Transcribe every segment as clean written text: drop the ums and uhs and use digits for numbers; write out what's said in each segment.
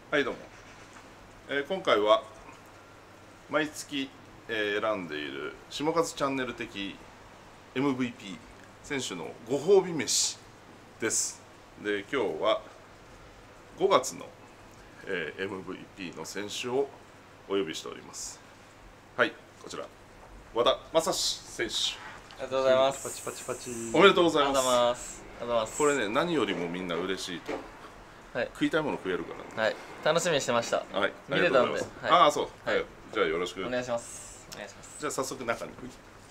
はいどうも、今回は毎月、選んでいる下勝チャンネル的 MVP 選手のご褒美飯です。で今日は5月の、MVP の選手をお呼びしております。はい、こちら和田正史選手、 ありがとうございます。 パチパチパチ。 おめでとうございます。 ありがとうございます。 これね、何よりもみんな嬉しいと、 はい、 食いたいもの食えるからね。 はい、楽しみにしてました。 はい、 見てたんで、 ああそう、 はい、 じゃあよろしくお願いします。お願いします。 じゃあ早速中に。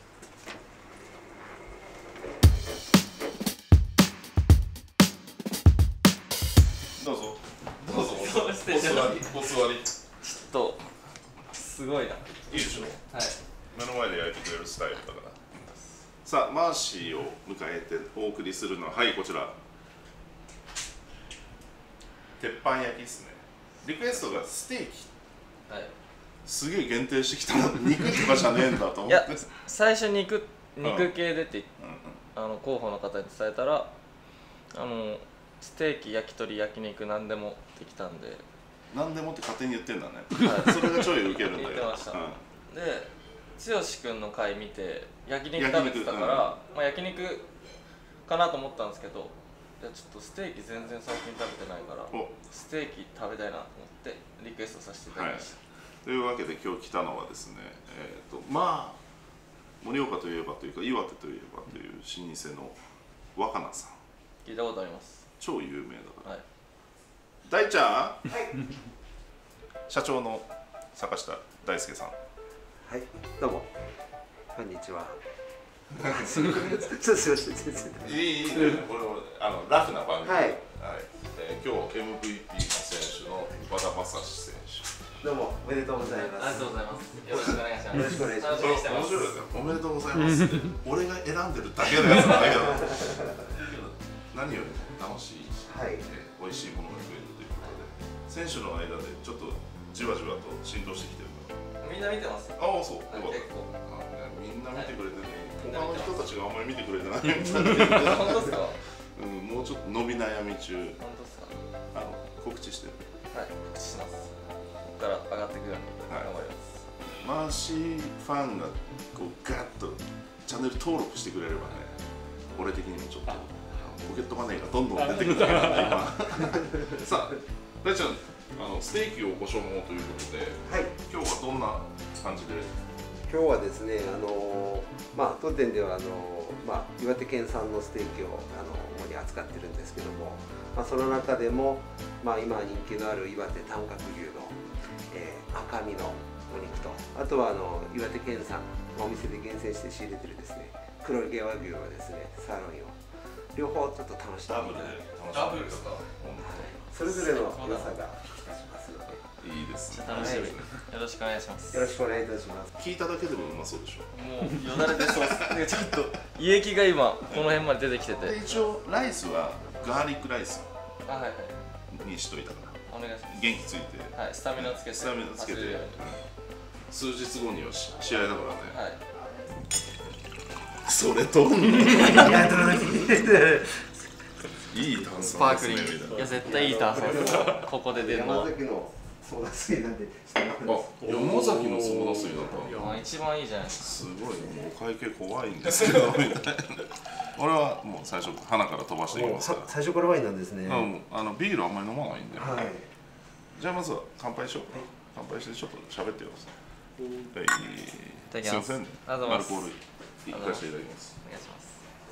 どうぞどうぞお座りお座り。 ちょっとすごいな。 いいでしょ。 はい。 目の前で焼いてくれるスタイルだから。さあマーシーを迎えてお送りするのははいこちら。鉄板焼きですね。リクエストがステーキ。 はい。 すげえ限定してきたな。肉とかじゃねえんだと思って。 いや最初肉系でって候補の方に伝えたらステーキ焼き鳥焼肉何でもできたんで。 何でもって勝手に言ってんだね。 はい、 それがちょいウケるんだけど。 言ってました。で剛くんの回見て焼肉食べてたから、まあ焼肉かなと思ったんですけど。いやちょっとステーキ全然最近食べてないからステーキ食べたいなと思ってリクエストさせていただきました、 はい、というわけで今日来たのはですねまあ盛岡といえばというか岩手といえばという老舗の若菜さん。 聞いたことあります。 超有名だから、 はい、 大ちゃん、はい、社長の坂下大輔さん。 はい、どうもこんにちは。すみません。 いいこれラフな番組。 はい。 はい。今日 MVP の選手の和田正史選手。 どうもおめでとうございます。 ありがとうございます。よろしくお願いします。 よろしくお願いします。 楽しみにしてます。 面白いですね。おめでとうございますって俺が選んでるだけのやつなんだけど何よりも楽しいし、 はい、 美味しいものが食えるということで選手の間でちょっとじわじわと浸透してきてるから。 みんな見てます。 ああそう。 結構。 みんな見てくれてね。他の人たちがあんまり見てくれてないみたいな。本当ですか？ もうちょっと伸び悩み中。 本当ですか？ 告知してる。 はい、告知します。ここから上がっていくように頑張ります。 マーシーファンがこうガッとチャンネル登録してくれればね、俺的にもちょっとポケットマネーがどんどん出てくるからね今。さあ、大ちゃん、ステーキをご所望ということで、 はい、 今日はどんな感じで？ 今日はですね、当店では岩手県産のステーキを主に扱ってるんですけども、その中でも、今人気のある岩手短角牛の、赤身のお肉と、あとは岩手県産お店で厳選して仕入れてるですね黒毛和牛はですねサーロインを両方ちょっと楽しんでいただいて、 ダブルですか？ それぞれの良さが引き出しますので。 いいですね。 楽しみ。よろしくお願いします。 よろしくお願いいたします。 聞いただけでもうまそうでしょ。 もうよだれ出そうです。ちょっと胃液が今この辺まで出てきてて。 一応ライスはガーリックライスはいはいにしといたから。 お願いします。 元気ついて。 はい、スタミナつけて。 スタミナつけて。数日後には試合だからね。 はい。 それといい炭酸スパークリング。いや絶対いい炭酸です。ここで出るのは。 山崎のソーダ水なんで。 山崎のソーダ水だった。 一番いいじゃないですか。 すごいね。もう会計怖いんですけどみたいな。俺はもう最初鼻から飛ばしていきますから。 最初からワインなんですね。 ビールあんまり飲まないんで。 はい。 じゃあまずは乾杯しよう。乾杯してちょっと喋ってよ。はい。すいませんね。アルコールいかせていただきます。 お願いします。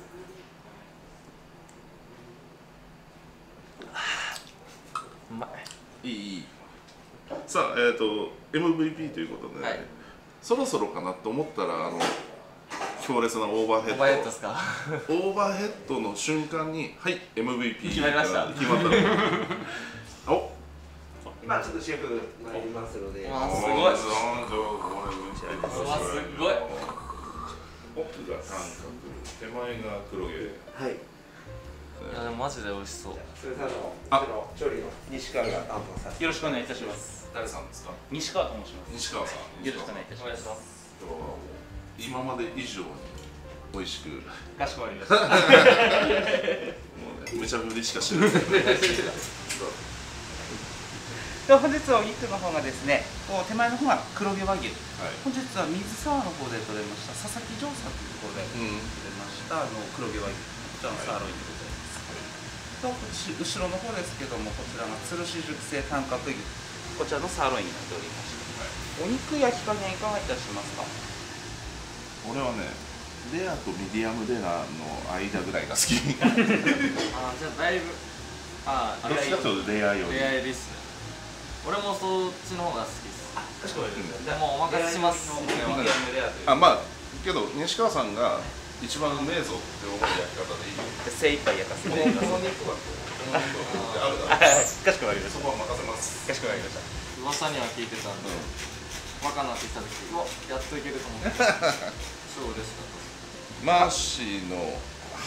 うまい。 いい。さあ、MVP ということで、そろそろかなと思ったら強烈なオーバーヘッド。 オーバーヘッドですか？ オーバーヘッドの瞬間にはい MVP 決まりました。 決まった。お。 今ちょっとシェフ参りますので。 わすごい。 わすごい。 奥が三角、手前が黒毛。 はい。 いやでもマジで美味しそう。 それさ調理の西川が担当させて。 よろしくお願いいたします。 誰さんですか？ 西川と申します。 西川さん。 よろしくお願いいたします。 今まで以上に美味しく。 かしこまりました。もうね、無茶ぶりしかしてない。 で本日はお肉の方がですね、こう手前の方が黒毛和牛、 はい、 本日は水沢の方で取れました佐々木城さんというところで取れました黒毛和牛、こちらのサーロインでございます、と後ろの方ですけども、こちらが鶴市熟成短角牛、こちらのサーロインになっておりまして、お肉焼き加減いかがいたしますか？ 俺はね、レアとミディアムレアの間ぐらいが好き。 ああ、じゃあだいぶどっちかというとレアより。 レアよりっすね。俺もそっちの方が好きっす。 かしこまりました。 でもお任せします。 まあけど西川さんが一番うめえぞって思う焼き方でいいよ。 精一杯焼かせていただきます。 この肉はあるだろう。 かしこまりました。 そこは任せます。 かしこまりました。 噂には聞いてたんで、若なってきた時、うわ、やっといけると思って。超嬉しかったです。 マーシーの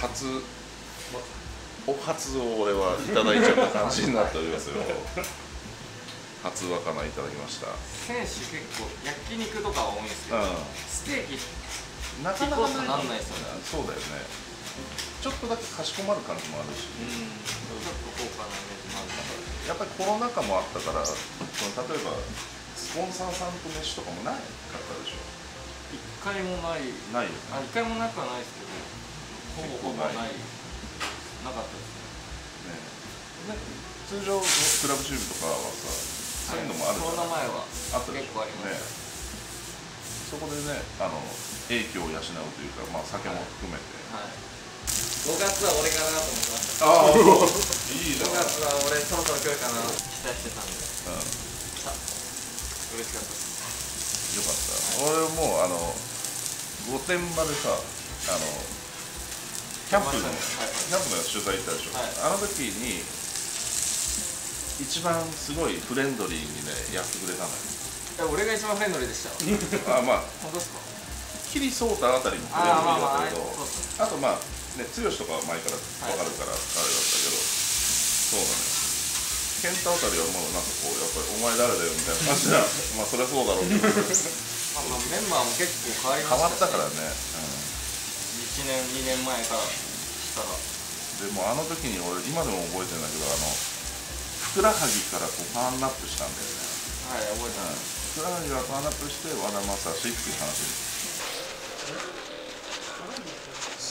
お初を俺はいただいちゃった感じになっておりますよ。初わかないただきました。 選手結構焼肉とかは多いんですけど、ステーキなかなかなんないですよね。 そうだよね。ちょっとだけかしこまる感じもあるし、 ちょっと高価なイメージもあるから。 やっぱりコロナ禍もあったから、例えばスポンサーさんと飯とかもなかったでしょ。 一回もない。 ないよね。 一回もなくはないですけど、ほぼない。なかったですね。 通常のクラブチューブとかはさ、そういうのもあるコロナ前はあったでしょ。 結構ありました。 そこでね、英気を養うというか、まあ酒も含めて。 5月は俺かなと思ってました。ああ、 いいじゃん。 5月は俺そろそろ来るかな期待してたんで。嬉しかったです。 よかった。俺も御殿場でさ、キャンプの取材行ったでしょ。あの時に一番すごいフレンドリーにねやってくれたのよ。 俺が一番フレンドリーでした。 まあ本当ですか？ キリソータあたりもフレンドリーだったけど、あとまあね剛とかは前から分かるからあれだったけど、そうだね。ケンタあたりはもうなんかこうやっぱりお前誰だよみたいな感じだ。まあそりゃそうだろうけど。 メンバーも結構変わりました。 変わったからね。 1年2年前からしたら。 でもあの時に俺今でも覚えてるんだけどふくらはぎからこうパワーアップしたんだよね。 はい、覚えてます。 ふくらはぎがパワーアップして和田正史っていう話です。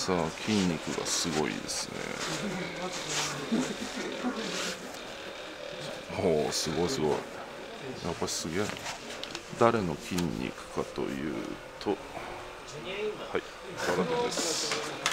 さあ筋肉がすごいですね。おおすごいすごい。やっぱりすげえな。誰の筋肉かというと、はい、和田君です。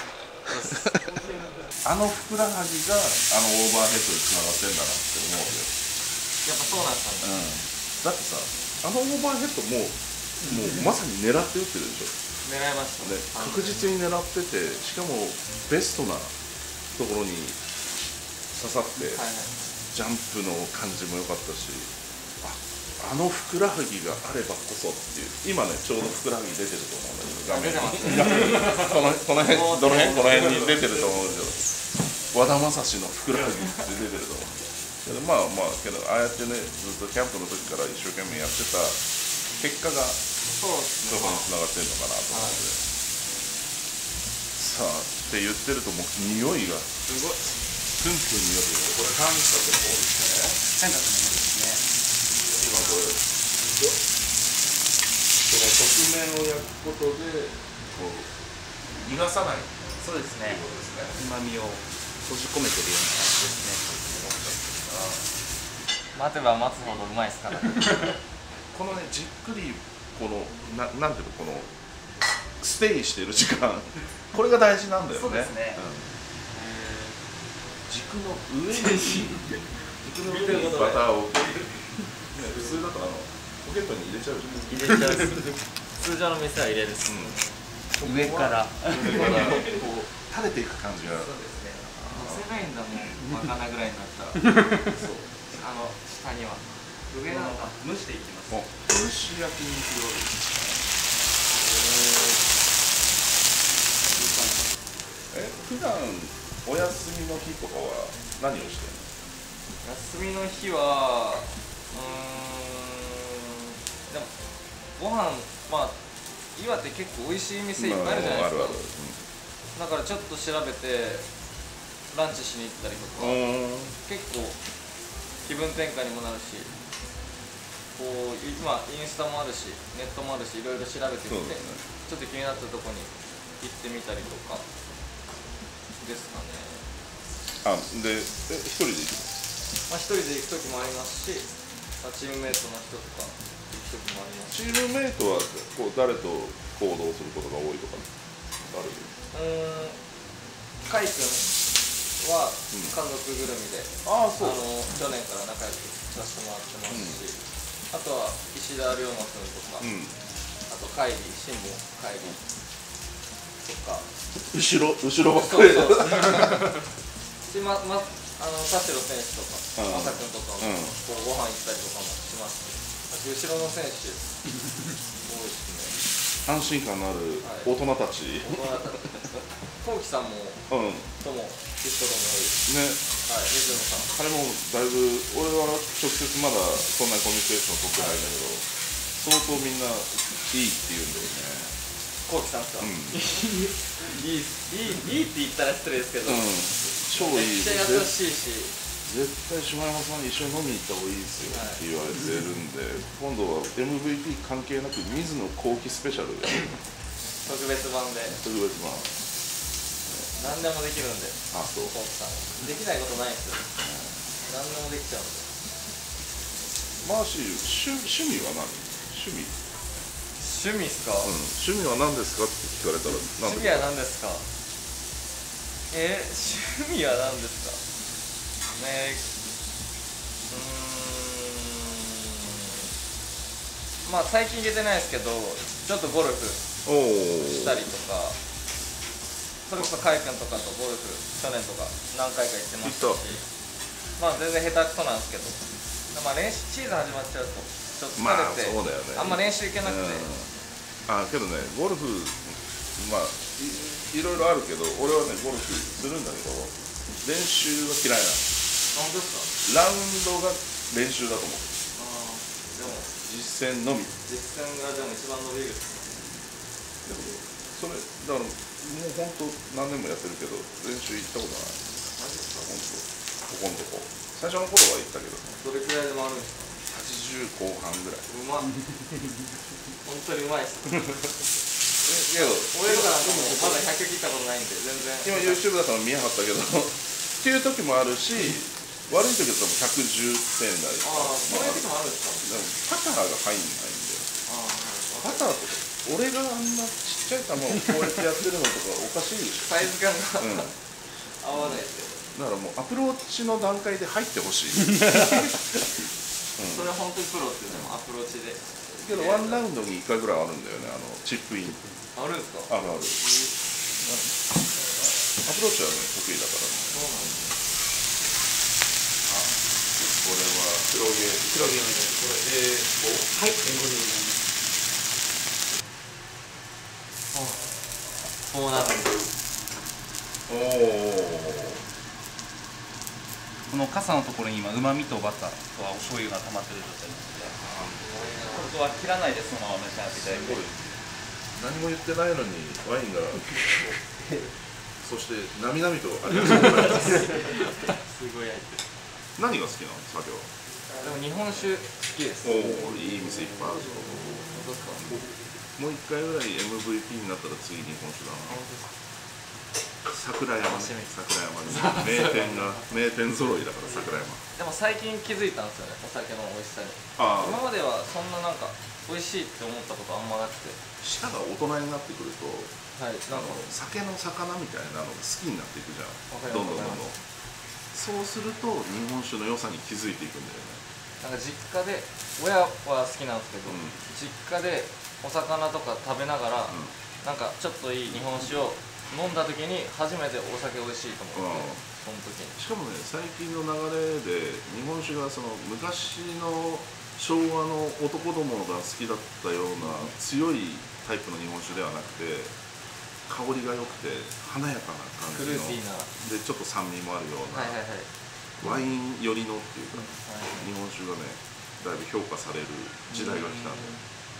あのふくらはぎがオーバーヘッドにつながってんだなって思うわけよ。 やっぱそうなんですかね。だってさ、あのオーバーヘッドもうまさに狙って打ってるでしょ。 狙いましたね。 確実に狙ってて、しかもベストなところに刺さって、ジャンプの感じも良かったし、あのふくらはぎがあればこそっていう。今ねちょうどふくらはぎ出てると思うんだけど、画面にこの辺どの辺この辺に出てると思うんですけど、和田正史のふくらはぎって出てると思うけど、まあまあけどああやってねずっとキャンプの時から一生懸命やってた結果がそこにつながってるのかなと思って、さあって言ってるともう匂いがすごいプンプン匂ってる。これ感覚の方ですね。 感覚の方ですね。 今これその側面を焼くことでこう逃がさない。 そうですね。旨味を閉じ込めてるような感じですね。 待てば待つほどうまいですからこのねじっくりこのなんていうのこのステイしてる時間これが大事なんだよね。 そうですね。 軸の上にバターを普通だとポケットに入れちゃうじゃん。 入れちゃう。通常の店は入れる。 上からこう垂れていく感じが。 そうですね。乗せないんだもん。まかなぐらいになったら。そう。下には。上なんだ。 蒸していきます。 蒸し焼き肉料理。普段お休みの日とかは何をしてるの？ 休みの日はでもご飯まあ岩手結構美味しい店いっぱいあるじゃないですか。だからちょっと調べてランチしに行ったりとか、結構気分転換にもなるし、 こう今インスタもあるしネットもあるしいろいろ調べてみて、ちょっと気になったとこに行ってみたりとかですかね。 で一人で行くの？ 一人で行く時もありますし、チームメイトの人とか行く時もありますし。 チームメイトはこう誰と行動することが多いとかある？ カイ君は家族ぐるみで、 ああそう。 去年から仲良くさせてもらってますし、あとは石田龍馬君とか、あとカイリー、シンボカイリーとか、 後ろばっかり。 そうそう田代選手とか、正君とかもこうご飯行ったりとかもしますし、後ろの選手多いですね。 安心感のある大人たち。 コウキさんもとも人とも多いですね。 はい、水野さん。 彼もだいぶ、俺は直接まだそんなにコミュニケーション取ってないんだけど、相当みんないいって言うんだよね。 コウキさんですか？いいって言ったら失礼ですけど、 超いい。 めっちゃ優しいし、 絶対島山さん一緒に飲みに行った方がいいですよって言われてるんで、今度は MVP 関係なく水野幸喜スペシャルで特別版で特別版何でもできるんで。 あ、そうコウキさんできないことないですよ。何でもできちゃうんで。 マーシー、趣味は何？趣味っすか？ 趣味は何ですかって聞かれたら趣味は何ですか？趣味は何ですかね。最近行けてないですけど、ちょっとゴルフしたりとか、それこそカイ君とかとゴルフ去年とか何回か行ってましたし、全然下手くそなんですけど、練習シーズン始まっちゃうとちょっと疲れて、 そうだよね。 あんま練習行けなくて。 けどね、ゴルフいろいろあるけど、俺はねゴルフするんだけど練習が嫌いなの。 本当ですか？ラウンドが練習だと思う。 でも実践のみ。 実践がでも一番伸びる。 でもそれだからもう本当何年もやってるけど練習行ったことない。 マジですか？ ここのとこ最初の頃は行ったけど。 どれくらいで回るんですか ？80後半ぐらい。 うまっ。本当にうまいっす。 けど俺とかなんかもまだ100切ったことないんで全然。 今 YouTube だから見えはったけどっていう時もあるし、悪い時だと110点台。 そういう時もあるんですか？パターが入んないんだよ。パターとか俺があんなちっちゃい球をこうやってやってるのとかおかしいでしょ。 サイズ感が合わないですよ。 だからもうアプローチの段階で入ってほしい。 それは本当にプロっていうのもアプローチで。 けどワンラウンドに1回ぐらいあるんだよね、チップイン。 あるんですか？ ある。アプローチはね得意だからね。 そうなんですこれは黒毛みたいな。これはい。 こうなるんです。 この傘のところに今うまみとバターとお醤油が溜まってる状態なので、ここは切らないでそのまま召し上がっていただいて。 何も言ってないのにワインがそしてなみなみとありがとうございます。 すごい焼いてる。 何が好きなの？酒は。 でも日本酒好きです。 いい店いっぱいある。もう一回ぐらい MVP になったら次日本酒だな。桜山ね。名店揃いだから桜山。 でも最近気づいたんですよね、お酒の美味しさに。今まではそんななんか美味しいって思ったことあんまなくて。 舌が大人になってくると、酒の魚みたいなのが好きになっていくじゃん。どんどん。そうすると日本酒の良さに気づいていくんだよね。 なんか実家で親は好きなんですけど、実家でお魚とか食べながら、なんかちょっといい日本酒を飲んだ時に初めてお酒美味しいと思って、その時に。しかもね、最近の流れで日本酒がその昔の昭和の男どもが好きだったような強いタイプの日本酒ではなくて、香りが良くて華やかな感じのフルーティーなでちょっと酸味もあるような、ワイン寄りのっていうか、日本酒がねだいぶ評価される時代が来たんで。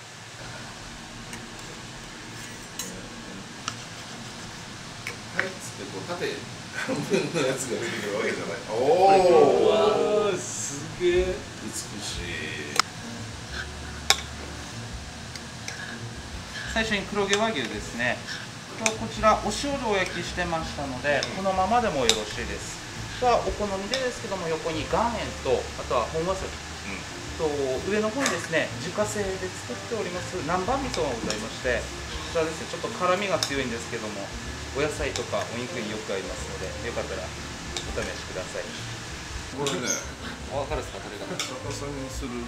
はいっつってこう縦半分のやつが出てくるわけじゃない。おお、すげえ美しい。 最初に黒毛和牛ですね。こちらお塩でお焼きしてましたので、このままでもよろしいです。お好みでですけども、横に岩塩と、あとは本わさび、と上の方にですね、自家製で作っております南蛮味噌がございまして、こちらですね、ちょっと辛みが強いんですけども、お野菜とかお肉によく合いますので、よかったらお試しください。 これね、 分かるっすか、これが逆さにする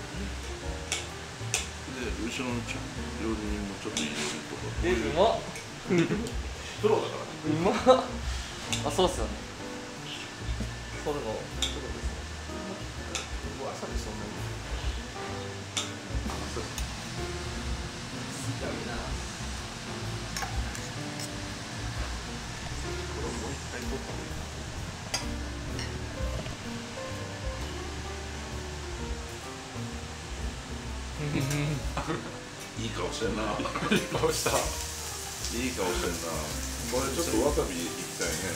で、後ろの料理人もちょっといいとか、 うまっプロだからね。 うまっあ、そうっすよね。それのわさびそんなにいい顔してんな。 いい顔した。 いい顔してんな。これちょっとわさびいきたいね。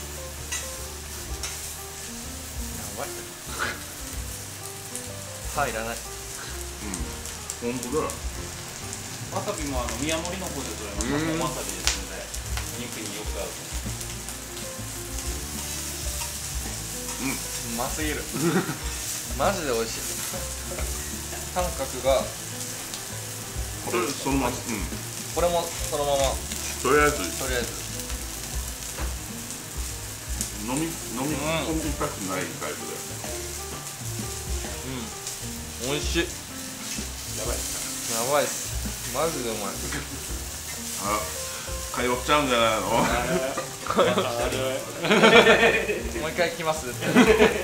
やばい歯いらない。 本当だ。 わさびも宮森の方で取れました本わさびですので、肉によく合うと。 うますぎるマジで美味しい三角がこれそのまま、 これもそのままとりあえずとりあえず飲み込みたくないタイプだよね。 美味しい。 やばいっすやばいっす。マジでうまい。 通っちゃうんじゃないの？ もう一回来ますってけ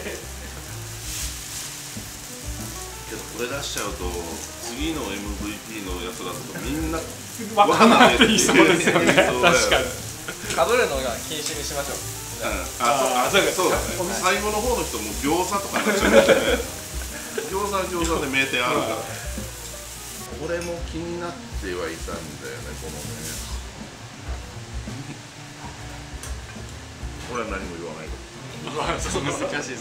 どこれ出しちゃうと次の MVP のやつだとみんなわかんないって言いそうですよね。確かに。 かぶるのが禁止にしましょう。 そうだね。最後の方の人も餃子とかになっちゃうんだよね。餃子は餃子で名店あるから。これも気になってはいたんだよね、このね。これは何も言わないけど。 そう難しいです。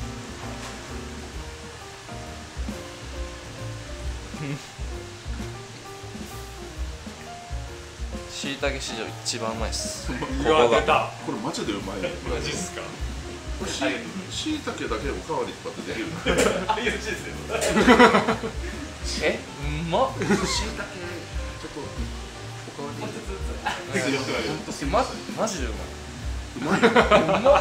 しいたけ史上一番うまいっす。 うわ、出た。 これマジでうまいね。 マジっすか。 これしいたけだけおかわりとかってできるの？ ありがちですよ。 え、うまっ。 しいたけちょっとおかわり。 マジでうまい。 うまいよね。 うまっ。 幸せだね。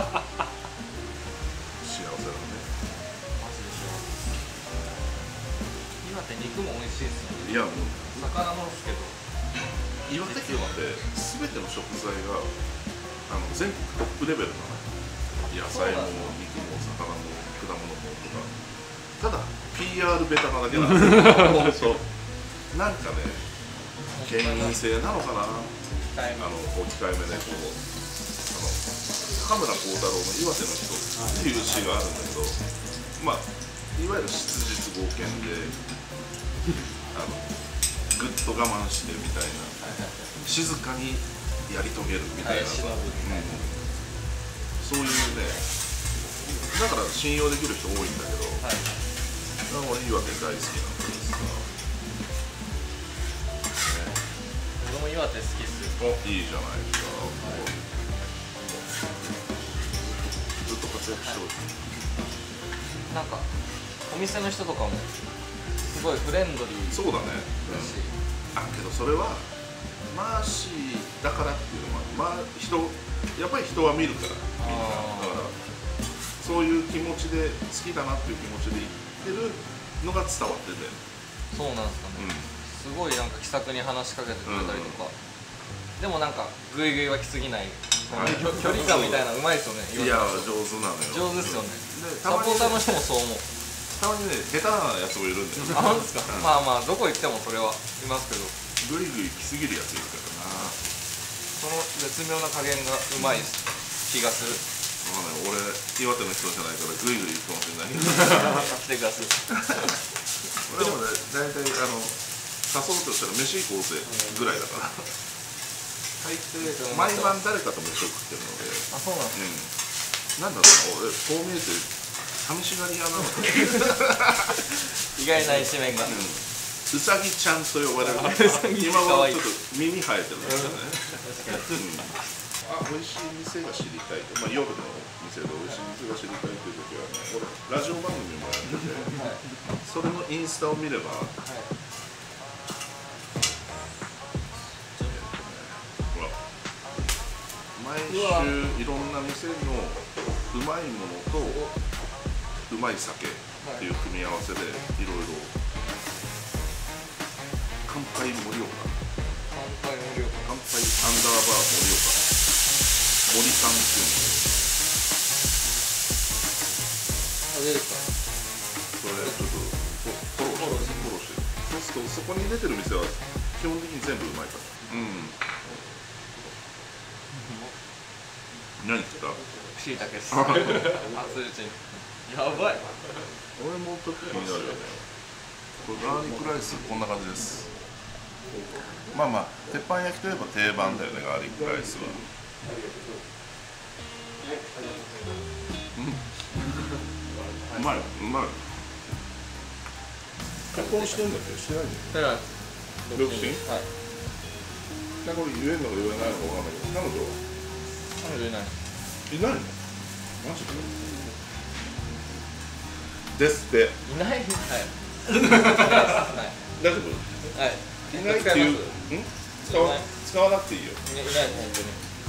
岩手肉も美味しいっすよね。 いやもう魚もですけど。 岩手県って全ての食材が全国トップレベルなの。野菜も肉も魚も果物もとか。ただ PR ベタなだけなんですよ。なんかね、県民性なのかな。控えめで高村光太郎の岩手の人っていう詩があるんだけど、まあいわゆる質実剛健でぐっと我慢してみたいな、静かにやり遂げるみたいな、そういうね、だから信用できる人多いんだけど、俺岩手大好きなんです俺も岩手好きっすよ。 いいじゃないですか。ずっと活躍してほしい。 なんかお店の人とかもすごいフレンドリーそうだね。 だし、 けどそれはマーシーだからっていうのは、やっぱり人は見るからみんな。だからそういう気持ちで好きだなっていう気持ちで言ってるのが伝わってて。 そうなんですかね。すごいなんか気さくに話しかけてくれたりとか。でもなんかグイグイは来すぎない。距離感みたいなうまいですよね。 いや上手なのよ。 上手ですよね。ササポーターの人もそう思う。 たまにね下手なやつもいるんだよ。 あ、本当ですか。まあまあどこ行ってもそれはいますけど。 グイグイ来すぎるやついるからな。 その絶妙な加減がうまい気がする。 俺岩手の人じゃないからグイグイ行くかもしれないけど。 来てください。 俺もね大体誘おうとしたら飯行こうぜぐらいだから。大抵毎晩誰かと飯を食ってるので。 あ、そうなんですなんだろうな、俺こう見えて寂しがり屋なのか。 意外な一面が。 うさぎちゃんと呼ばれる今はちょっと耳生えてるんですよね。美味しい店が知りたいと、夜の店で美味しい店が知りたいという時はね、俺ラジオ番組もやってて、それのインスタを見れば、ほら毎週いろんな店のうまいものとうまい酒っていう組み合わせでいろいろ乾杯盛岡、乾杯アンダーバー盛岡、森さんっていうので、それちょっとフォローしてそうするとそこに出てる店は基本的に全部うまいから。何食った？ しいたけっす。熱いうちにやばい。 俺もちょっと気になるよね。これガーリックライスこんな感じです。鉄板焼きといえば定番だよね、ガーリックライスは。うまい。結婚してんだっけ？してないんだよ。独身？はい。これ言えんのか言えないのかわかんないけど、彼女いない。 いないの？マジで？ですって。 いない？はい。 大丈夫？ はい。 いないっていう、使わなくていいよ。 いない、本当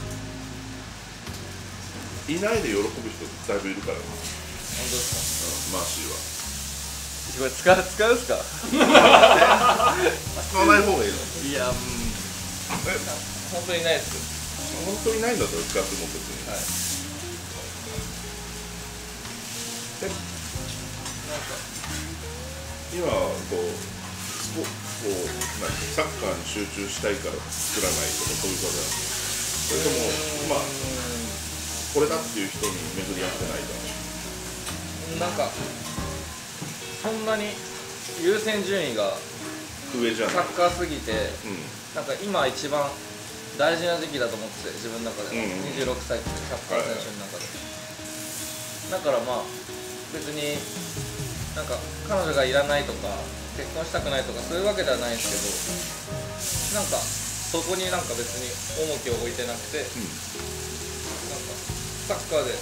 に。いないで喜ぶ人だいぶいるから。本当ですか？マーシーは。 これ使うっすか？ 使わない方がいいの？ いや、本当にいないっす。 本当にないんだったら使っても別に。はい。今サッカーに集中したいから作らないとかそういうことだ。それともこれだっていう人に巡り合ってないか。 そんなに優先順位が上じゃない。 サッカーすぎて、今一番大事な時期だと思ってて、自分の中では、26歳ってサッカー選手の中で、だから別に彼女がいらないとか結婚したくないとかそういうわけではないんですけど、そこに別に重きを置いてなくて、サッカーで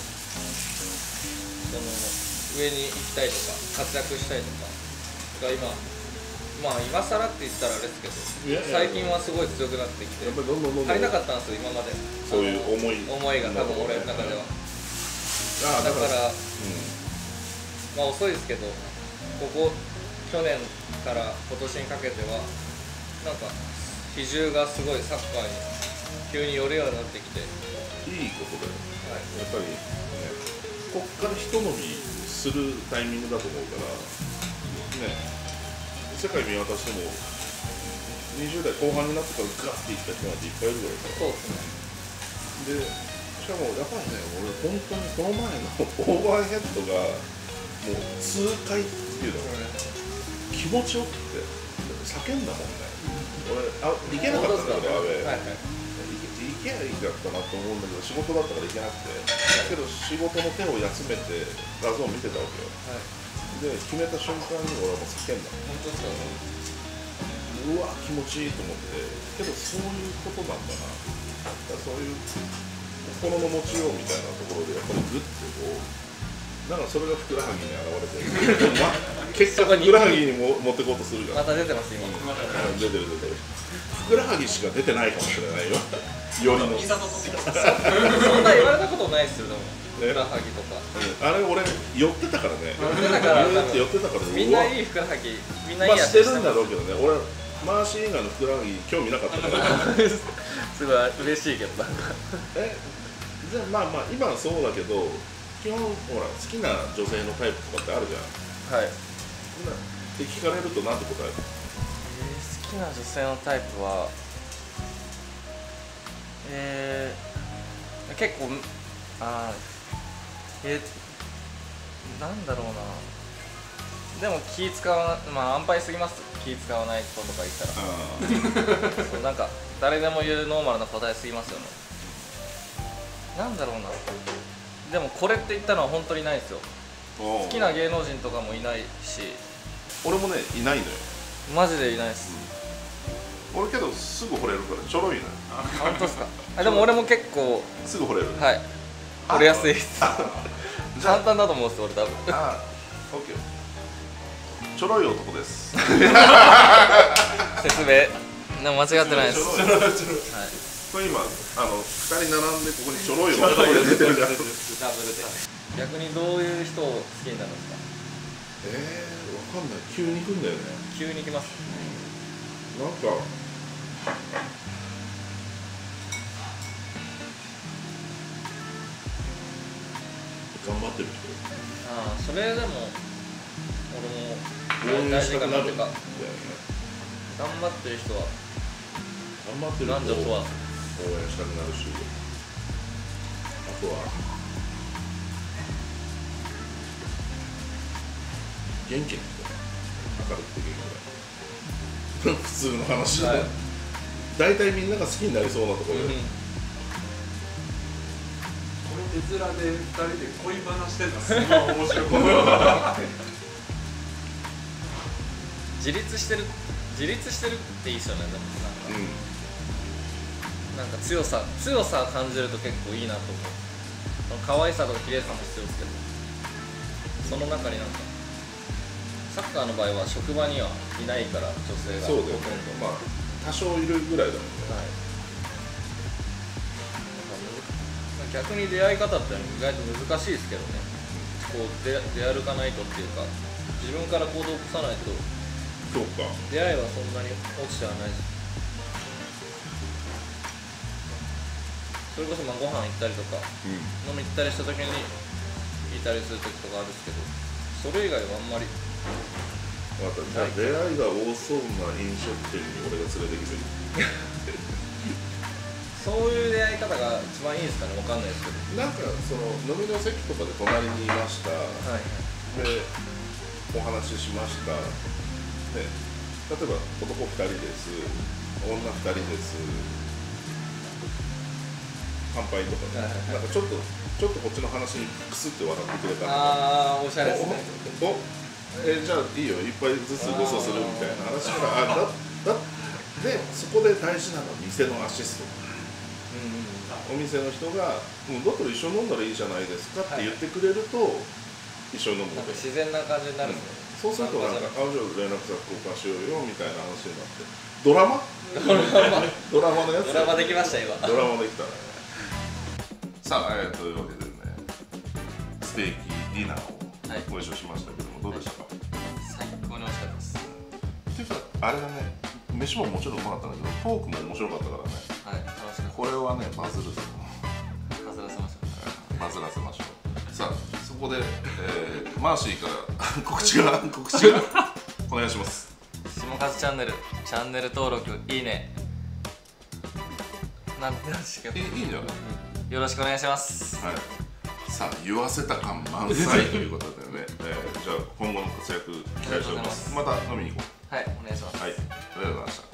上に行きたいとか活躍したいとかが今更って言ったらあれですけど、最近はすごい強くなってきて、足りなかったんですよ今まで。 そういう思いが多分俺の中では。だから遅いですけど、去年から今年にかけては比重がすごいサッカーに急に寄るようになってきて、 いいことだよ。やっぱりね、こっからひと伸びするタイミングだと思うからね。世界見渡しても20代後半になってからガッていった人なんていっぱいいるからさ。そうですね。でしかもやっぱりね、俺本当にこの前のオーバーヘッドがもう痛快っていうのがね、気持ちよくて叫んだもんね。俺行けなかったんだけど、行けないだったなと思うんだけど、仕事だったから行けなくて、けど仕事の手を休めて画像を見てたわけよ。で決めた瞬間に俺はもう叫んだ。本当ですか？うわ気持ちいいと思って。けどそういうことなんだな。そういう心の持ちようみたいなところでやっぱりグッてそれがふくらはぎに現れて結果ふくらはぎに持ってこうとするじゃん。 また出てます今。 出てる。ふくらはぎしか出てないかもしれないよ。よりの。 そんな言われたことないですよ。ふくらはぎとか。 あれ俺寄ってたからね。寄ってたから。 みんないいふくらはぎ、みんないいやつしてるんだろうけどね。俺マーシー以外のふくらはぎ興味なかったから。 すごい嬉しいけどじゃあ今はそうだけど、基本ほら好きな女性のタイプとかってあるじゃん。はい。って聞かれるとなんて答える？ 好きな女性のタイプは結構なんだろうな。でも気使わ安牌すぎます。気使わない人とか言ったらそう誰でも言うノーマルな答えすぎますよね。なんだろうな。でもこれって言ったのは本当にないですよ。好きな芸能人とかもいないし。 俺もねいないのよ。 マジでいないです。 俺けどすぐ惚れるからちょろいのよ。 本当ですか。でも俺も結構すぐ惚れる。 はい、惚れやすいです。簡単だと思うんです俺多分。 ああ、オッケー。ちょろい男です。 説明間違ってないです。はい。 これ今2人並んでここにちょろい男が出てるじゃん。 ダブルで。逆にどういう人を好きになるんですか。 わかんない。急に来んだよね。 急に来ます。 なんか頑張ってる人。 ああ、それでも俺も応援したくなるんだよね。 頑張ってる人は頑張ってる人を男女問わず応援したくなるし、あとは元気な人、明るくて元気な普通の話だと、大体みんなが好きになりそうなところで、 これ絵面で2人で恋話してんのすごい面白い。 自立してるっていいっすよね。でもなんか強さを感じると結構いいなと思う。可愛さとか綺麗さも必要ですけど、その中になんかサッカーの場合は職場にはいないから女性がそうだよね。まあ多少いるぐらいだもんね。 はい。逆に出会い方って意外と難しいですけどね。こう出歩かないとっていうか、自分から行動を起こさないと。 そうか。 出会いはそんなに落ちてはないし。それこそご飯行ったりとか、飲み行ったりした時にいたりする時とかあるんですけど、それ以外はあんまり。 またじゃあ出会いが多そうな飲食店に俺が連れてきてる。 そういう出会い方が一番いいですかね。わかんないですけど。 なんかその飲みの席とかで隣にいました。 はい。 でお話ししました。ね、例えば男2人です、女2人です、乾杯とかね、なんかちょっとこっちの話にクスって笑ってくれたりとか、 ああ、おしゃれですね。 じゃあいいよ、一杯ずつご馳走するみたいな話からで、そこで大事なのは店のアシスト。お店の人が「だったら一緒に飲んだらいいじゃないですか」って言ってくれると一緒に飲むので、 自然な感じになるんですね。 そうするとなんか「じゃあ連絡先交換しようよ」みたいな話になって、ドラマのやつ、 ドラマできました今。 ドラマできたね。さあ、というわけでね、ステーキディナーをご一緒しましたけども、どうでしたか？ 最高に美味しかったです。 っていうかあれだね、飯ももちろんうまかったんだけどトークも面白かったからね。 はい、楽しかった。 これはね、バズるぞ。 バズらせましょう。 バズらせましょう。さあ、そこで、マーシーから告知がお願いします。 下勝チャンネル登録、いいね。なんでしたっけ？ いいんじゃない？ よろしくお願いします。 はい。さあ、言わせた感満載ということでね、じゃあ今後の活躍期待しております。また飲みに行こう。 はい、お願いします。 はい、ありがとうございました。